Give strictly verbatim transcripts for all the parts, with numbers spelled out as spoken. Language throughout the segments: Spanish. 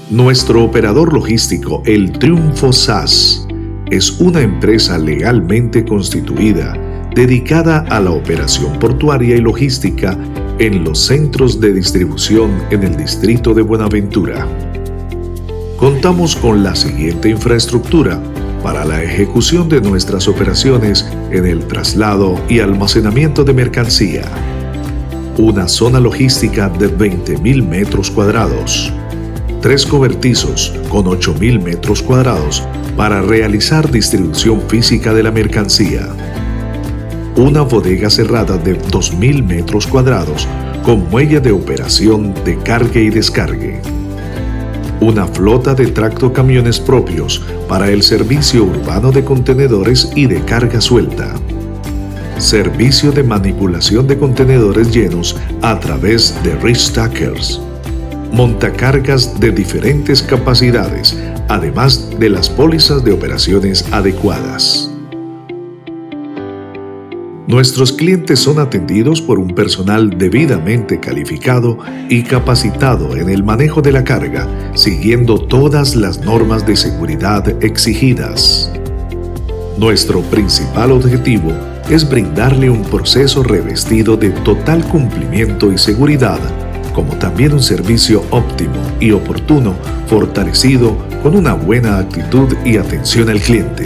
Nuestro operador logístico, El Triunfo S A S, es una empresa legalmente constituida dedicada a la operación portuaria y logística en los centros de distribución en el distrito de Buenaventura. Contamos con la siguiente infraestructura para la ejecución de nuestras operaciones en el traslado y almacenamiento de mercancía. Una zona logística de veinte mil metros cuadrados. Tres cobertizos con ocho mil metros cuadrados para realizar distribución física de la mercancía. Una bodega cerrada de dos mil metros cuadrados con muelle de operación de cargue y descargue. Una flota de tractocamiones propios para el servicio urbano de contenedores y de carga suelta. Servicio de manipulación de contenedores llenos a través de restackers. Montacargas de diferentes capacidades, además de las pólizas de operaciones adecuadas. Nuestros clientes son atendidos por un personal debidamente calificado y capacitado en el manejo de la carga, siguiendo todas las normas de seguridad exigidas. Nuestro principal objetivo es brindarle un proceso revestido de total cumplimiento y seguridad, como también un servicio óptimo y oportuno, fortalecido con una buena actitud y atención al cliente.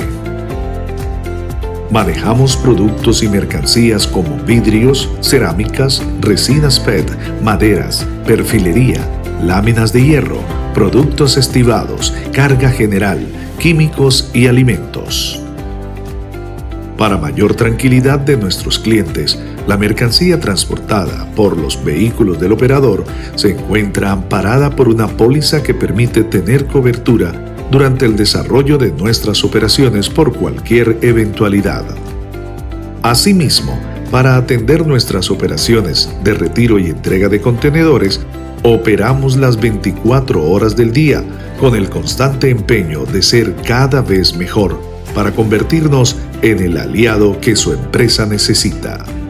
Manejamos productos y mercancías como vidrios, cerámicas, resinas P E T, maderas, perfilería, láminas de hierro, productos estivados, carga general, químicos y alimentos. Para mayor tranquilidad de nuestros clientes, la mercancía transportada por los vehículos del operador se encuentra amparada por una póliza que permite tener cobertura durante el desarrollo de nuestras operaciones por cualquier eventualidad. Asimismo, para atender nuestras operaciones de retiro y entrega de contenedores, operamos las veinticuatro horas del día con el constante empeño de ser cada vez mejor para convertirnos en el aliado que su empresa necesita.